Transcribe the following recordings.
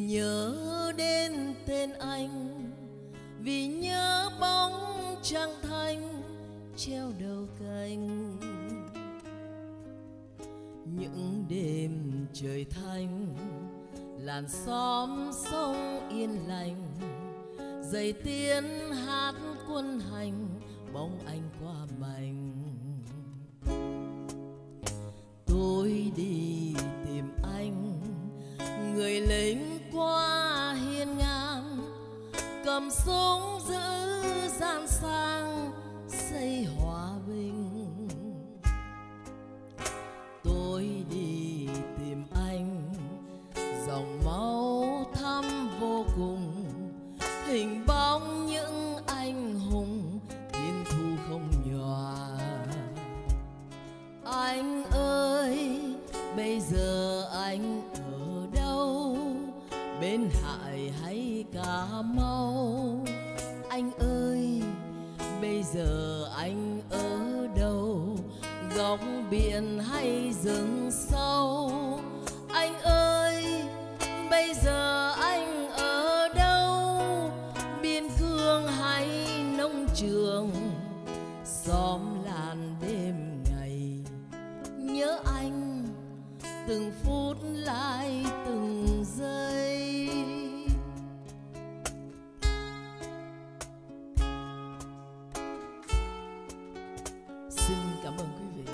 nhớ đến tên anh, vì nhớ bóng trăng thanh treo đầu cành. Những đêm trời thanh, làn xóm sông yên lành, dày tiếng hát quân hành, bóng anh qua mảnh. Tôi đi tìm anh, người lính qua hiên ngang, cầm súng giữ gian sang xây hòa bình. Tôi đi tìm anh, dòng máu thắm vô cùng, hình bóng những anh hùng thiên thu không nhòa. Anh ơi, bây giờ anh ở đâu, bên Hải hay Cà Mau? Anh ơi, bây giờ anh ở đâu, góc biển hay rừng sâu? Anh ơi, bây giờ anh ở đâu, biên cương hay nông trường, xóm làn đêm ngày? Nhớ anh từng phút lại từng giây. Xin cảm ơn quý vị.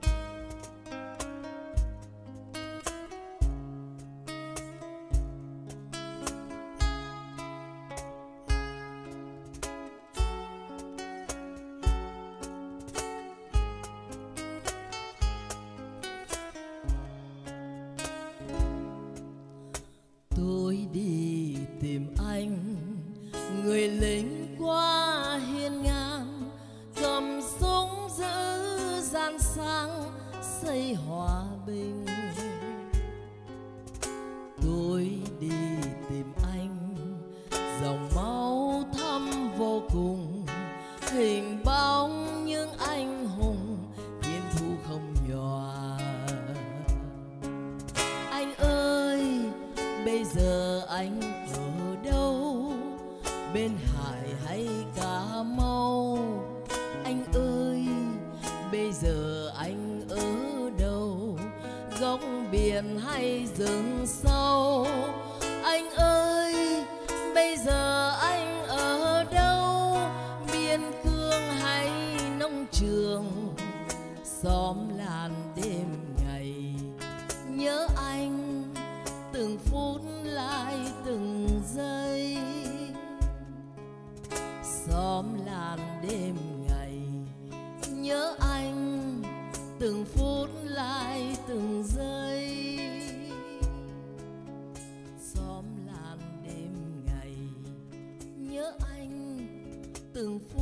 Tôi đi tìm anh, người lính qua hiên ngang, cầm súng giữ gian sang xây hòa bình. Tôi đi tìm anh, dòng máu thắm vô cùng, hình bóng những anh hùng thiên thu không nhòa. Anh ơi, bây giờ anh ở đâu, bên Hải hay Cà Mau? Anh ơi, bây giờ anh ở đâu, góc biển hay rừng sâu? Anh ơi, bây giờ anh ở đâu, biên cương hay nông trường, xóm làn đêm ngày? Nhớ anh từng phút lại từng giây, xóm làn đêm ngày. Nhớ anh từng phút lại từng giây, xóm làn đêm ngày. Nhớ anh từng phút